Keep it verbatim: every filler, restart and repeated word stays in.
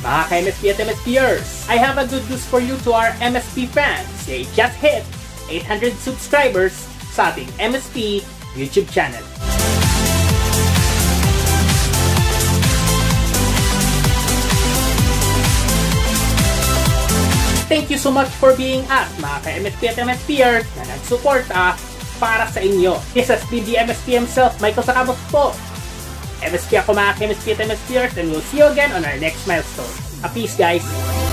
Mga ka-M S P at MSPers, I have a good news for you to our M S P fans. They just hit eight hundred subscribers sa ating M S P YouTube channel. Thank you so much for being us, mga ka-M S P at MSPers na nagsuporta para sa inyo. This has been the M S P himself, Michael Sacamos po. M S P ako, mga ka-M S P at MSPers, and we'll see you again on our next milestone. A peace, guys!